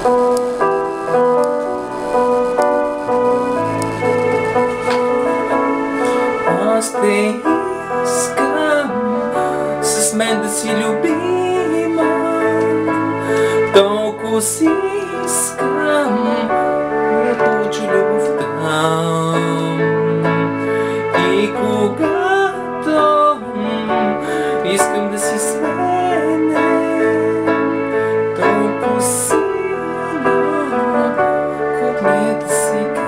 Аз те искам с мен да си любима, толкова си искам да получа любовта. И когато искам да си с мене, толкова силно копнете сега.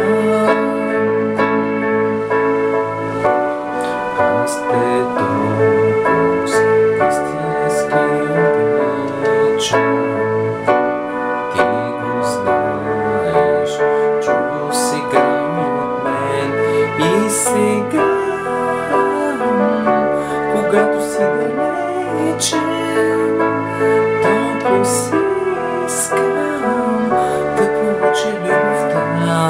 Аз те толкова истински обичам. Ти го знаеш, чу сега от мен. И сега, когато си далече, толкова си искам да получа любовта.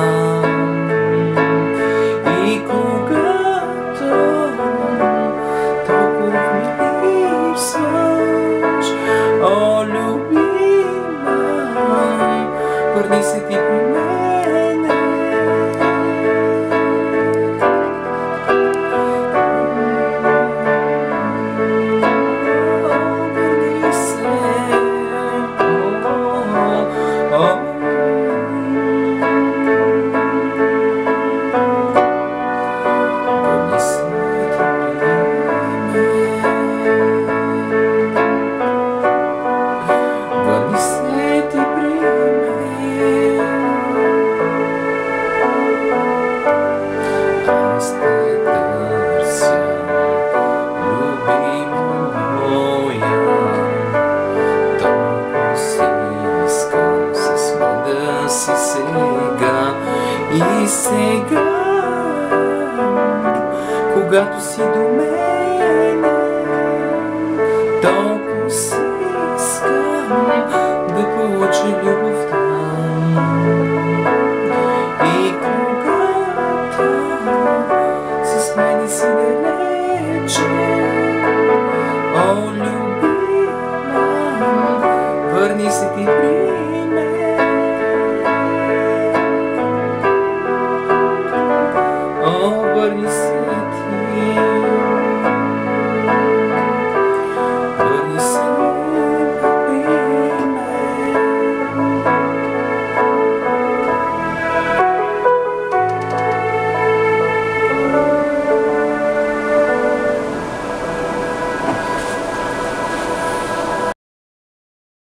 И когато толкова ми липсваш, о, любима, върни се ти при мене. Върни се, върни се ти при мен. Върни се ти при мен. Аз те търся, любима моя, толкова си искам с мен да си сега. И сега, когато си до мене, толкова си искам да получа любовта. И когато с мене си далече, о, любима, върни се ти при